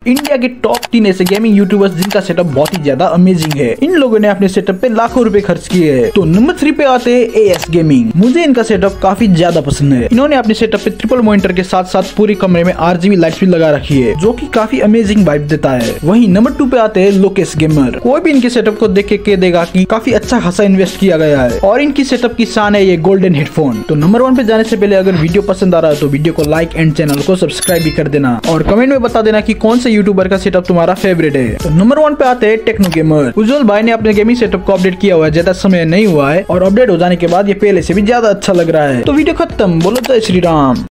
India के top 3 ऐसे gaming YouTubers जिनका सेटअप बहुत ही ज्यादा अमेजिंग है। इन लोगों ने अपने सेटअप पे लाखों रुपए खर्च किए हैं। तो नंबर 3 पे आते हैं AS गेमिंग। मुझे इनका सेटअप काफी ज्यादा पसंद है। इन्होंने अपने सेटअप पे ट्रिपल मॉनिटर के साथ साथ पूरे कमरे में RGB लाइट्स भी लगा रखी है, जो कि काफी अमेजिंग वाइब देता है। वहीं नंबर 2 पे आते हैं लोकेश गेमर। कोई भी इनके सेटअप को देख के देगा कि काफी अच्छा खासा इन्वेस्ट किया गया है और इनकी सेटअप की शान है ये गोल्डन हेडफोन। तो नंबर 1 पे जाने से पहले अगर वीडियो पसंद आ रहा है तो वीडियो को लाइक एंड चैनल को सब्सक्राइब भी कर देना और कमेंट में बता देना कि कौन से यूट्यूबर का सेटअप तुम्हारा फेवरेट है। तो नंबर 1 पे आते हैं टेक्नो गेमर। उज्जवल भाई ने अपने गेमिंग सेटअप को अपडेट किया हुआ है, ज्यादा समय नहीं हुआ है और अपडेट हो जाने के बाद ये पहले से भी ज्यादा अच्छा लग रहा है। तो वीडियो खत्म, बोलो जय श्री राम।